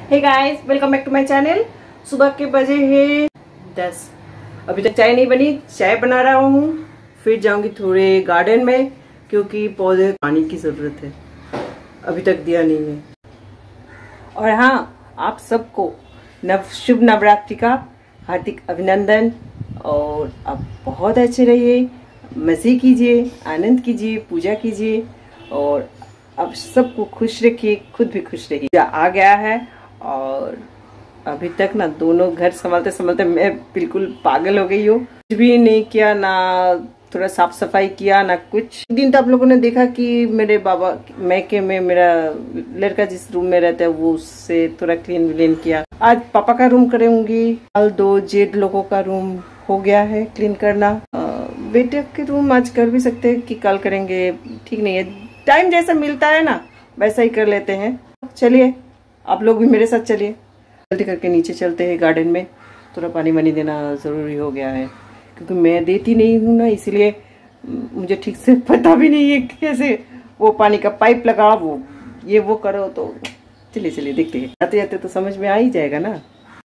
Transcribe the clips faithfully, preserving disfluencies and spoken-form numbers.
Hey guys, welcome back to my channel. सुबह के बजे हैं दस। अभी तक चाय नहीं बनी, चाय बना रहा हूँ। फिर जाऊंगी थोड़े गार्डन में क्योंकि पौधे पानी की जरूरत है। अभी तक दिया नहीं है। और हाँ, आप सबको नव शुभ नवरात्रि का हार्दिक अभिनंदन। और आप बहुत अच्छे रहिए, मज़े कीजिए, आनंद कीजिए, पूजा कीजिए और अब सबको खुश रखिए, खुद भी खुश रहिए। आ गया है और अभी तक ना दोनों घर संभालते संभालते मैं बिल्कुल पागल हो गई हूँ। कुछ भी नहीं किया, ना थोड़ा साफ सफाई किया, ना कुछ। एक दिन तो आप लोगों ने देखा कि मेरे बाबा मैके में मेरा लड़का जिस रूम में रहता है वो उससे थोड़ा क्लीन व्लीन किया। आज पापा का रूम करूंगी। कल दो जेड लोगों का रूम हो गया है क्लीन करना। बेटे के रूम आज कर भी सकते हैं कि कल करेंगे, ठीक नहीं है। टाइम जैसा मिलता है ना वैसा ही कर लेते हैं। चलिए आप लोग भी मेरे साथ चलिए, जल्दी करके नीचे चलते हैं गार्डन में। थोड़ा पानी वानी देना ज़रूरी हो गया है क्योंकि मैं देती नहीं हूँ ना, इसलिए मुझे ठीक से पता भी नहीं है कैसे वो पानी का पाइप लगा, वो ये वो करो। तो चलिए चलिए देखते हैं, जाते जाते तो समझ में आ ही जाएगा ना।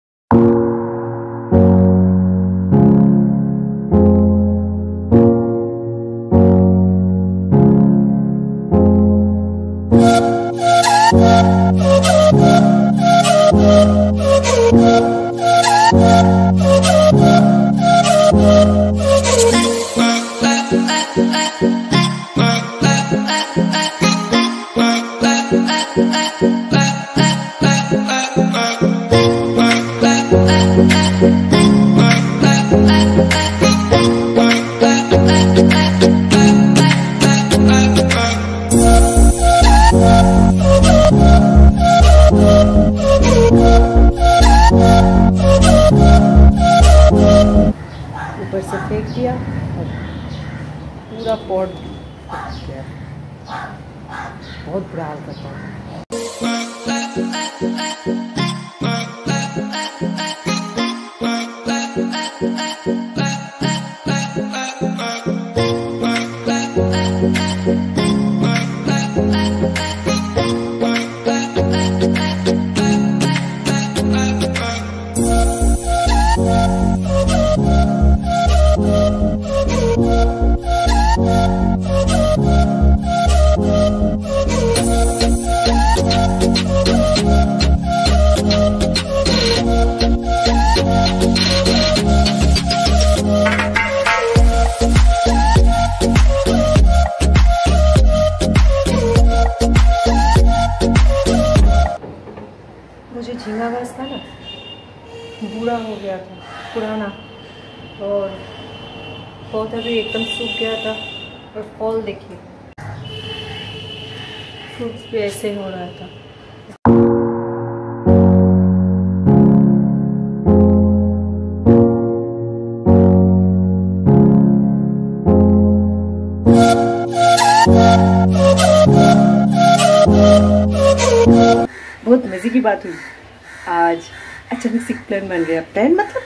ऊपर से फेंक दिया और पूरा पॉट गया। बहुत बुरा हाल करता है। मुझे झींगा घास था ना, बूढ़ा हो गया था, पुराना, और पौधा भी एकदम सूख गया था। और फल देखिए, फ्रूट्स भी ऐसे हो रहा था। बहुत मजे की बात हुई आज, अचानक से प्लान बन गया। प्लान मतलब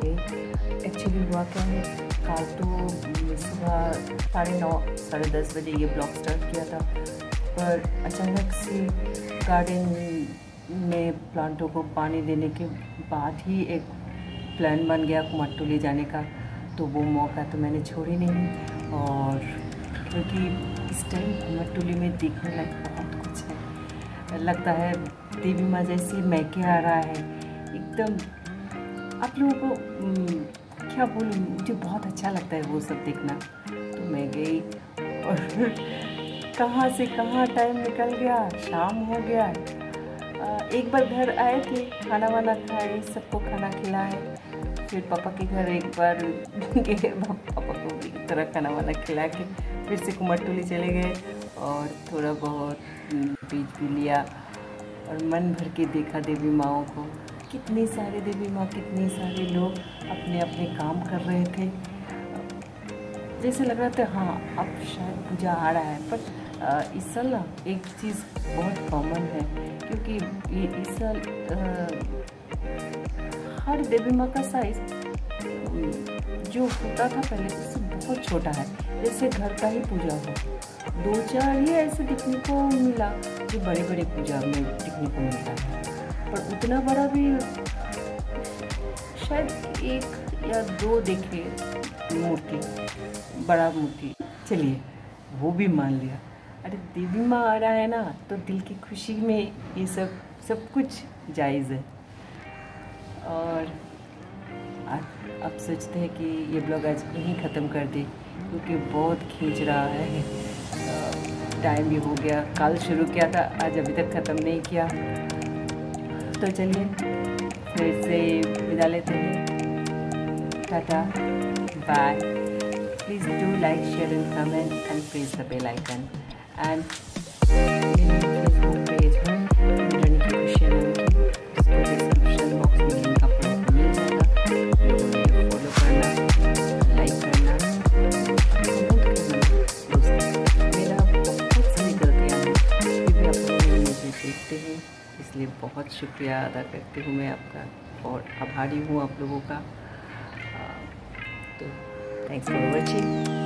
गई। एक्चुअली हुआ क्या है, कल तो सुबह साढ़े नौ साढ़े दस बजे ये ब्लॉग स्टार्ट किया था, पर अचानक से गार्डन में प्लांटों को पानी देने के बाद ही एक प्लान बन गया कुमारटुली ले जाने का, तो वो मौका तो मैंने छोड़ी नहीं। और क्योंकि इस टाइम कुमारटुली में देखने लायक बहुत कुछ है, लगता है देवी माँ जैसे मैके आ रहा है एकदम। आप लोगों को क्या बोलूँ, मुझे बहुत अच्छा लगता है वो सब देखना। तो मैं गई और कहाँ से कहाँ टाइम निकल गया, शाम हो गया। एक बार घर आए थे, खाना वाना खाए, सबको खाना खिलाए, फिर पापा के घर एक बार गए, पापा को भी तरह खाना वाना खिला के फिर से कुमारटुली चले गए और थोड़ा बहुत बीच भी लिया और मन भर के देखा देवी माँओं को। कितने सारे देवी माँ, कितने सारे लोग अपने अपने काम कर रहे थे। जैसे लग रहा था हाँ अब शायद पूजा आ रहा है, पर इस साल ना एक चीज़ बहुत कॉमन है, क्योंकि ये इस साल हर देवी माँ का साइज जो होता था पहले उससे बहुत छोटा है, जैसे घर का ही पूजा हो। दो चार ही ऐसे दिखने को मिला जो बड़े बड़े पूजा में दिखने को मिलता है, पर उतना बड़ा भी शायद एक या दो देखे मूर्ति, बड़ा मूर्ति। चलिए वो भी मान लिया। अरे देवी माँ आ रहा है ना, तो दिल की खुशी में ये सब सब कुछ जायज़ है। और अब सोचते हैं कि ये ब्लॉग आज यहीं ख़त्म कर दे, क्योंकि बहुत खींच रहा है, टाइम भी हो गया। कल शुरू किया था, आज अभी तक ख़त्म नहीं किया। तो चलिए फिर से विदा लेते हैं, tata bye. Please do like, share and comment and press the bell icon. And Facebook page है इंद्रानी की खुशियाँ नाम की, उसको डिस्क्रिप्शन बॉक्स में लिंक आप लोगों को मिल जाएगा। फॉलो करना, लाइक करना, कमेंट करना। दोस्तों मेरा बहुत सारी गलतियाँ हैं, फिर भी आप लोग मुझे देखते हैं, इसलिए बहुत शुक्रिया अदा करती हूँ मैं आपका और आभारी हूँ आप लोगों का। तो थैंक्स फॉर वॉचिंग।